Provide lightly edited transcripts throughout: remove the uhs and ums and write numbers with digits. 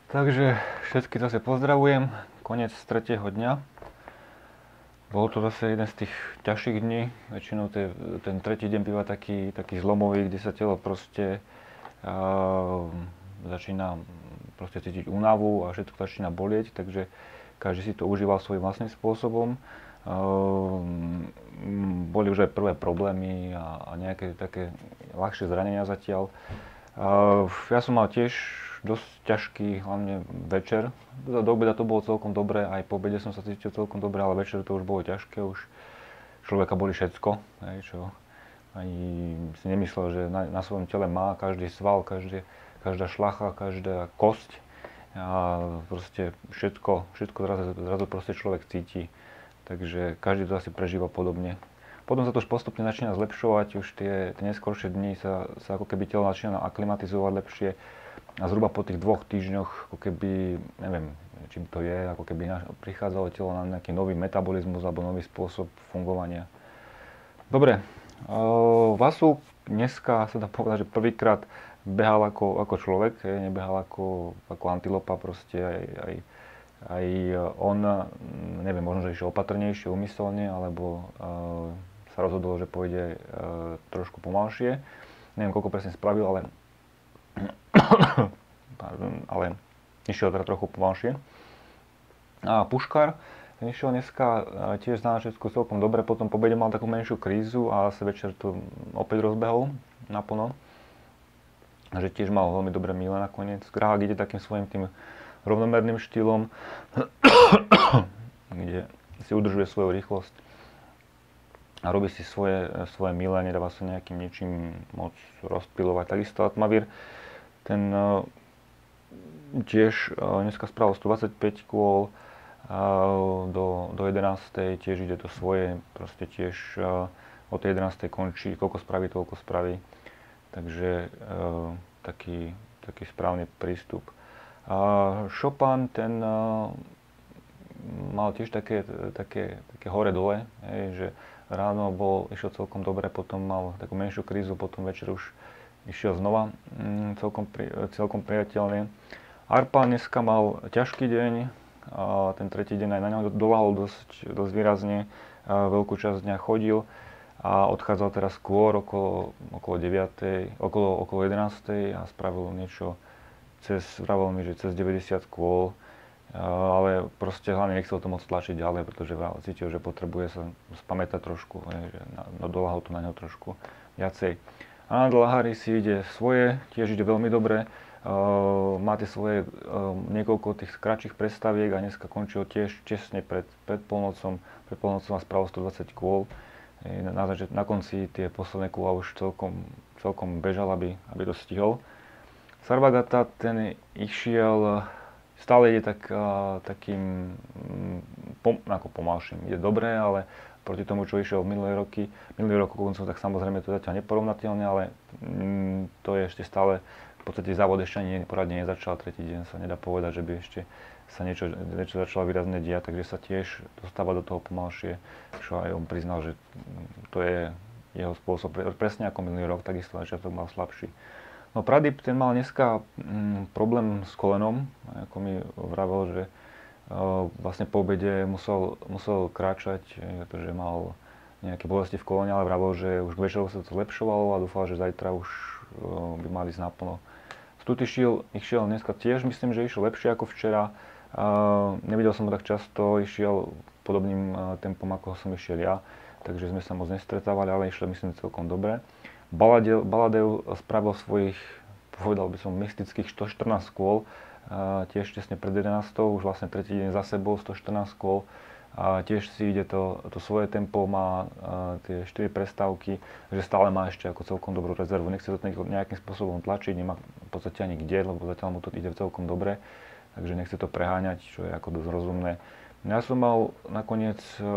Takže všetky zase pozdravujem, koniec tretieho dňa. Bol to zase jeden z tých ťažších dní, väčšinou ten tretí deň býva taký zlomový, kde sa telo proste začína proste cítiť únavu a všetko začína bolieť, takže každý si to užíval svojím vlastným spôsobom. Boli už aj prvé problémy a nejaké také ľahšie zranenia zatiaľ. Ja som mal tiež dosť ťažký, hlavne večer. Do obeda to bolo celkom dobré, aj po obede som sa cítil celkom dobre, ale večer to už bolo ťažké, už človeka boli všetko, čo ani si nemyslel, že na svojom tele má každý sval, každá šlacha, každá kosť a proste všetko zrazu proste človek cíti, takže každý to asi prežíva podobne. Potom sa to už postupne začína zlepšovať, už tie neskoršie dni sa ako keby telo začína aklimatizovať lepšie a zhruba po tých 2 týždňoch, ako keby, neviem, čím to je, ako keby prichádzalo telo na nejaký nový metabolizmus alebo nový spôsob fungovania. Dobre, Vasu dneska sa dá povedať, že prvýkrát behal ako človek, nebehal ako antilopa, proste aj on, neviem, možno, že išiel opatrnejšie, umyselne, alebo sa rozhodol, že pôjde trošku pomalšie. Neviem, koľko presne spravil, ale išiel teda trochu pomalšie. A Puškar, ten išiel dneska tiež na začiatku celkom dobre, potom po obede mal takú menšiu krízu a zase večer to opäť rozbehol naplno. Že tiež mal veľmi dobré míle nakoniec. Grahák ide takým svojím tým rovnomerným štýlom, kde si udržuje svoju rýchlosť a robí si svoje míle, nedáva sa nejakým ničím moc rozptýlovať. Takisto Atmavír, ten tiež dneska spravil 125 kôl do 11. Tiež ide to svoje, proste tiež od tej 11. končí, koľko spraví. Takže taký správny prístup. Chopin, ten mal tiež také hore-dole, že ráno išiel celkom dobre, potom mal takú menšiu krízu, potom večer už išiel znova celkom priateľne. Arpa dneska mal ťažký deň, a ten tretí deň aj na ňo doľahol dosť výrazne, veľkú časť dňa chodil a odchádzal teraz skôr okolo 9, okolo 11 a spravil niečo vravel mi, že cez 90 kôl, ale proste hlavne nechcel to moc tlačiť ďalej, pretože cítil, že potrebuje sa spamätať trošku, že doľahol to na ňo trošku viacej. Anand Lahari si ide svoje, tiež ide veľmi dobre, má tie svoje niekoľko tých kratších prestaviek a dneska končil tiež tesne pred polnocom a spravil 120 kôl. Na konci tie posledné kôla už celkom bežal, aby to stihol. Sarvagata, ten išiel, stále ide takým ako pomalším. Ide dobre, ale proti tomu, čo išiel minulý rok koncom, tak samozrejme to zatiaľ neporovnateľné, ale to je ešte stále, v podstate závod ešte ani poradne nezačal, tretí deň sa nedá povedať, že by ešte sa niečo začalo výrazne diať, takže sa tiež dostáva do toho pomalšie, čo aj on priznal, že to je jeho spôsob, presne ako minulý rok, takisto začiatok mal slabší. No Pradip, ten mal dneska problém s kolenom, ako mi vravel, že vlastne po obede musel kráčať, pretože mal nejaké bolesti v kolene, ale vravel, že už k večeru sa to zlepšovalo a dúfal, že zajtra už by mal ísť naplno. Stutyšil išiel dneska tiež, myslím, že išiel lepšie ako včera. Nevidel som ho tak často, išiel podobným tempom, ako som išiel ja, takže sme sa moc nestretávali, ale išiel, myslím, celkom dobre. Baladev spravil svojich, povedal by som, mystických 114 kôl, tiež tesne pred 11. Už vlastne tretí deň za sebou 114 kôl. A tiež si ide to svoje tempo, má tie 4 prestávky, že stále má ešte ako celkom dobrú rezervu. Nechce to nejakým spôsobom tlačiť, nemá v podstate ani kde, lebo zatiaľ mu to ide celkom dobre, takže nechce to preháňať, čo je ako dosť rozumné. Ja som mal nakoniec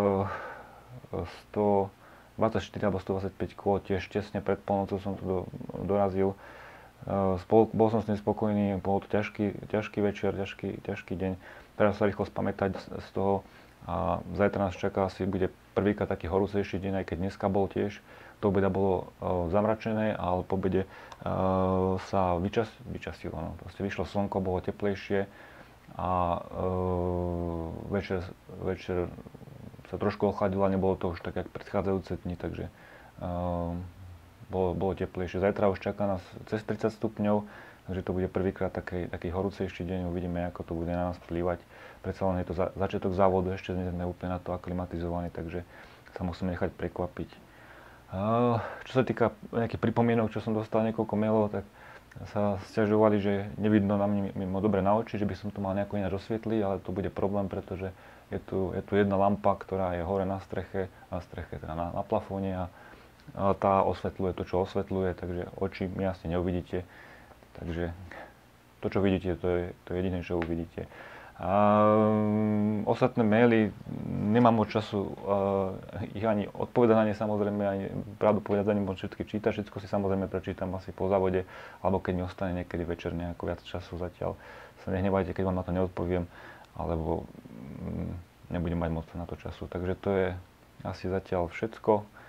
124 alebo 125 kôl, tiež tesne pred polnocou som to dorazil. Bol som s tým spokojný, bol to ťažký večer, ťažký deň. Teraz sa rýchlo spamätať z toho a zajtra nás čaká asi bude prvýkrát taký horúcejší deň, aj keď dneska bol tiež do obeda bolo zamračené, ale po obede sa vyčasilo. No. Proste vyšlo slnko, bolo teplejšie a večer sa trošku ochladilo a nebolo to už tak, jak predchádzajúce dni, takže bolo teplejšie. Zajtra už čaká nás cez 30 stupňov, takže to bude prvýkrát taký horúcejší deň, uvidíme, ako to bude na nás vplývať. Predsa len je to začiatok závodu, ešte nie sme úplne na to aklimatizovaní, takže sa musíme nechať prekvapiť. Čo sa týka nejakých pripomienok, čo som dostal niekoľko mailov, tak sa sťažovali, že nevidno na mimo dobre na oči, že by som to mal nejako ináč osvietliť, ale to bude problém, pretože je tu jedna lampa, ktorá je hore na streche teda na plafóne a tá osvetľuje to, čo osvetľuje, takže oči mi jasne neuvidíte. Takže to, čo vidíte, to je jediné, čo uvidíte. Ostatné maily, nemám moc času ich ani odpovedať na ne, samozrejme, ani pravdu povedať, za ne môžem všetky čítať, všetko si samozrejme prečítam asi po závode, alebo keď mi ostane niekedy večer nejako viac času zatiaľ. Sa nehnevajte, keď vám na to neodpoviem, alebo nebudem mať moc na to času. Takže to je asi zatiaľ všetko.